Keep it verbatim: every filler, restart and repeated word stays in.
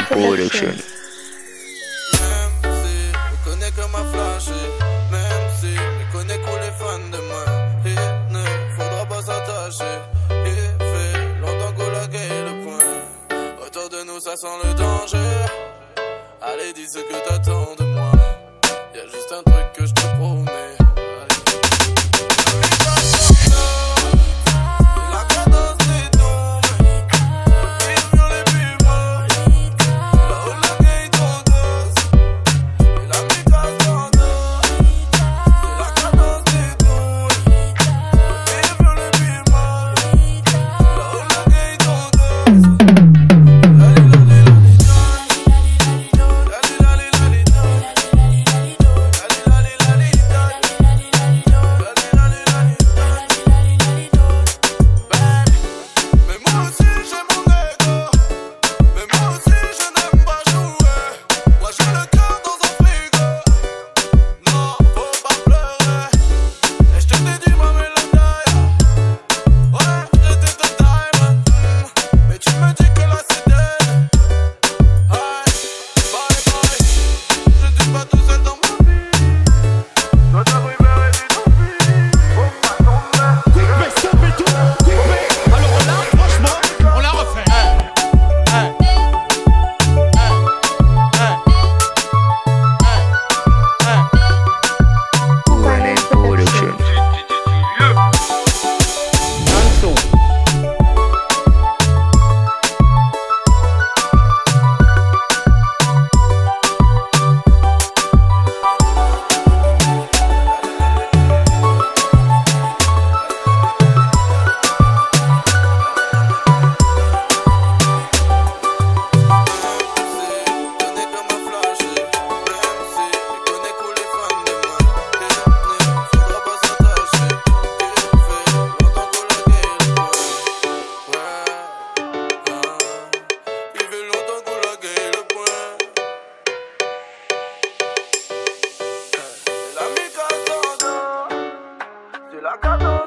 Production. Même si je connais que ma flash, même si je connais que les fans de moi, il ne faudra pas s'attacher. Il fait longtemps qu'on a gagné le point. Autour de nous ça sent le danger. Allez, dis ce que t'attends de moi. Y'a juste un truc que je te promets. La